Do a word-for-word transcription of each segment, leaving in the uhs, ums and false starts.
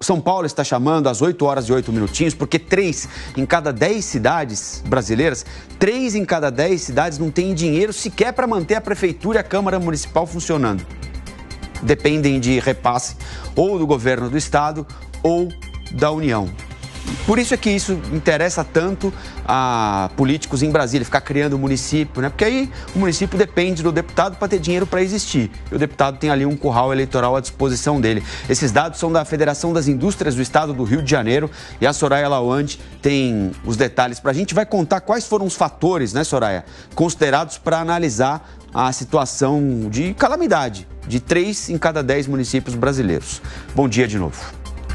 São Paulo está chamando às oito horas e oito minutinhos, porque três em cada dez cidades brasileiras, três em cada dez cidades não têm dinheiro sequer para manter a prefeitura e a Câmara Municipal funcionando. Dependem de repasse ou do governo do estado ou da União. Por isso é que isso interessa tanto a políticos em Brasília, ficar criando município, né? Porque aí o município depende do deputado para ter dinheiro para existir. E o deputado tem ali um curral eleitoral à disposição dele. Esses dados são da Federação das Indústrias do Estado do Rio de Janeiro e a Soraya Lawande tem os detalhes para a gente. Vai contar quais foram os fatores, né, Soraya, considerados para analisar a situação de calamidade de três em cada dez municípios brasileiros. Bom dia de novo.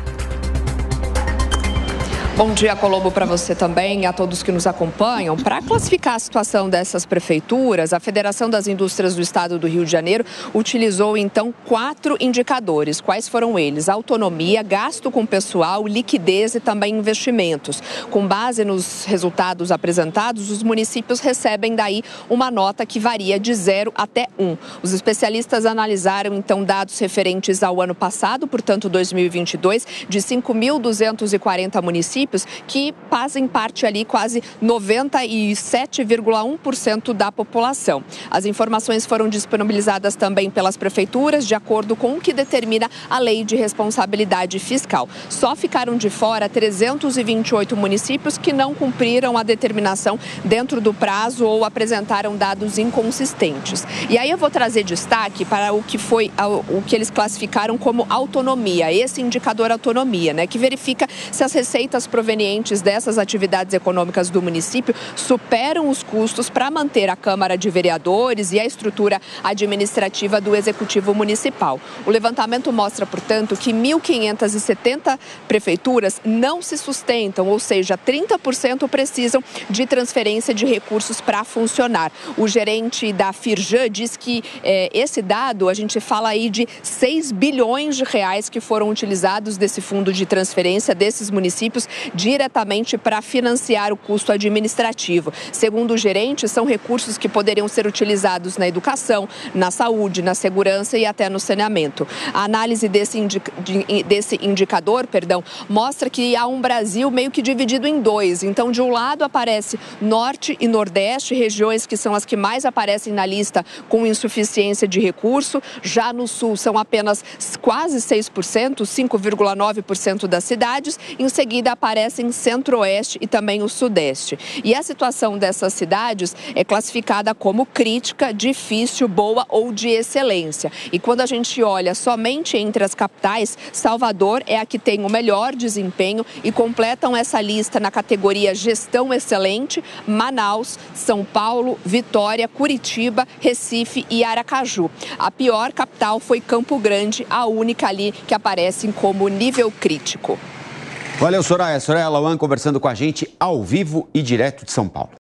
Bom dia, Colombo, para você também e a todos que nos acompanham. Para classificar a situação dessas prefeituras, a Federação das Indústrias do Estado do Rio de Janeiro utilizou, então, quatro indicadores. Quais foram eles? Autonomia, gasto com pessoal, liquidez e também investimentos. Com base nos resultados apresentados, os municípios recebem daí uma nota que varia de zero até um. Os especialistas analisaram, então, dados referentes ao ano passado, portanto, dois mil e vinte e dois, de cinco mil duzentos e quarenta municípios, que fazem parte ali quase noventa e sete vírgula um por cento da população. As informações foram disponibilizadas também pelas prefeituras, de acordo com o que determina a Lei de Responsabilidade Fiscal. Só ficaram de fora trezentos e vinte e oito municípios que não cumpriram a determinação dentro do prazo ou apresentaram dados inconsistentes. E aí eu vou trazer destaque para o que foi o que eles classificaram como autonomia, esse indicador autonomia, né, que verifica se as receitas provenientes dessas atividades econômicas do município superam os custos para manter a Câmara de Vereadores e a estrutura administrativa do Executivo Municipal. O levantamento mostra, portanto, que mil quinhentas e setenta prefeituras não se sustentam, ou seja, trinta por cento precisam de transferência de recursos para funcionar. O gerente da Firjan diz que é, esse dado, a gente fala aí de seis bilhões de reais que foram utilizados desse fundo de transferência desses municípios diretamente para financiar o custo administrativo. Segundo o gerente, são recursos que poderiam ser utilizados na educação, na saúde, na segurança e até no saneamento. A análise desse, indica, desse indicador, perdão, mostra que há um Brasil meio que dividido em dois. Então, de um lado aparece Norte e Nordeste, regiões que são as que mais aparecem na lista com insuficiência de recurso. Já no Sul são apenas quase seis por cento, cinco vírgula nove por cento das cidades. Em seguida aparecem Centro-Oeste e também o Sudeste. E a situação dessas cidades é classificada como crítica, difícil, boa ou de excelência. E quando a gente olha somente entre as capitais, Salvador é a que tem o melhor desempenho e completam essa lista na categoria Gestão Excelente, Manaus, São Paulo, Vitória, Curitiba, Recife e Aracaju. A pior capital foi Campo Grande, a única ali que aparece como nível crítico. Valeu, Soraya. Soraya Lawande conversando com a gente ao vivo e direto de São Paulo.